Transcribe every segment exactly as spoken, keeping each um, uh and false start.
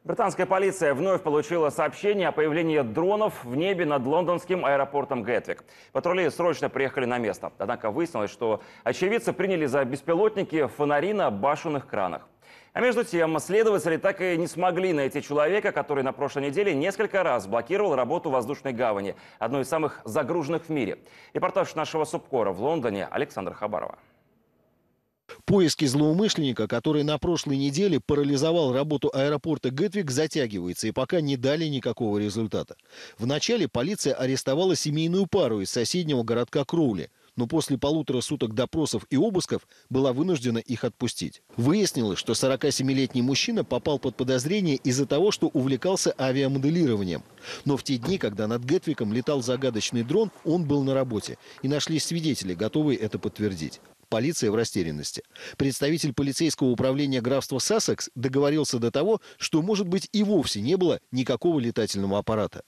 Британская полиция вновь получила сообщение о появлении дронов в небе над лондонским аэропортом Гэтвик. Патрули срочно приехали на место. Однако выяснилось, что очевидцы приняли за беспилотники фонари на башенных кранах. А между тем, следователи так и не смогли найти человека, который на прошлой неделе несколько раз блокировал работу воздушной гавани, одной из самых загруженных в мире. Репортаж нашего субкора в Лондоне Александра Хабарова. Поиски злоумышленника, который на прошлой неделе парализовал работу аэропорта Гэтвик, затягивается и пока не дали никакого результата. Вначале полиция арестовала семейную пару из соседнего городка Кроули, но после полутора суток допросов и обысков была вынуждена их отпустить. Выяснилось, что сорокасемилетний мужчина попал под подозрение из-за того, что увлекался авиамоделированием. Но в те дни, когда над Гэтвиком летал загадочный дрон, он был на работе. И нашлись свидетели, готовые это подтвердить. Полиция в растерянности. Представитель полицейского управления графства Сассекс договорился до того, что, может быть, и вовсе не было никакого летательного аппарата.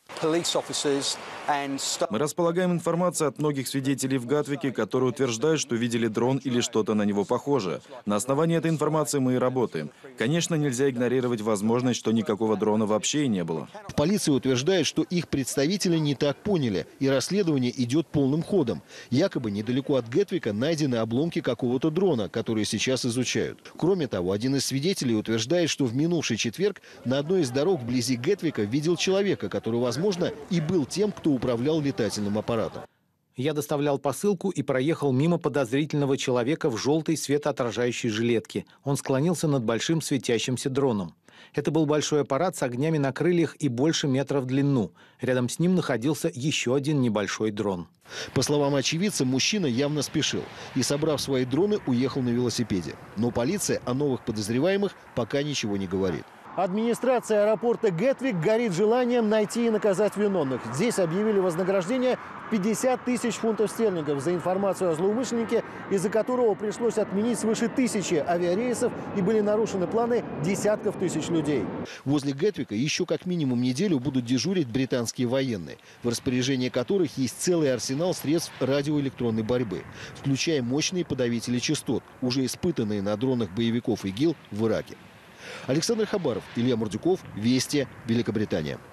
Мы располагаем информацией от многих свидетелей в Гатвике, которые утверждают, что видели дрон или что-то на него похожее. На основании этой информации мы и работаем. Конечно, нельзя игнорировать возможность, что никакого дрона вообще и не было. Полиция утверждает, что их представители не так поняли, и расследование идет полным ходом. Якобы недалеко от Гэтвика найдены обломки какого-то дрона, которые сейчас изучают. Кроме того, один из свидетелей утверждает, что в минувший четверг на одной из дорог вблизи Гэтвика видел человека, который, возможно, и был тем, кто управлял летательным аппаратом. Я доставлял посылку и проехал мимо подозрительного человека в желтой светоотражающей жилетке. Он склонился над большим светящимся дроном. Это был большой аппарат с огнями на крыльях и больше метра в длину. Рядом с ним находился еще один небольшой дрон. По словам очевидца, мужчина явно спешил и, собрав свои дроны, уехал на велосипеде. Но полиция о новых подозреваемых пока ничего не говорит. Администрация аэропорта Гэтвик горит желанием найти и наказать виновных. Здесь объявили вознаграждение пятьдесят тысяч фунтов стерлингов за информацию о злоумышленнике, из-за которого пришлось отменить свыше тысячи авиарейсов и были нарушены планы десятков тысяч людей. Возле Гэтвика еще как минимум неделю будут дежурить британские военные, в распоряжении которых есть целый арсенал средств радиоэлектронной борьбы, включая мощные подавители частот, уже испытанные на дронах боевиков ИГИЛ в Ираке. Александр Хабаров, Илья Мурдюков, Вести, Великобритания.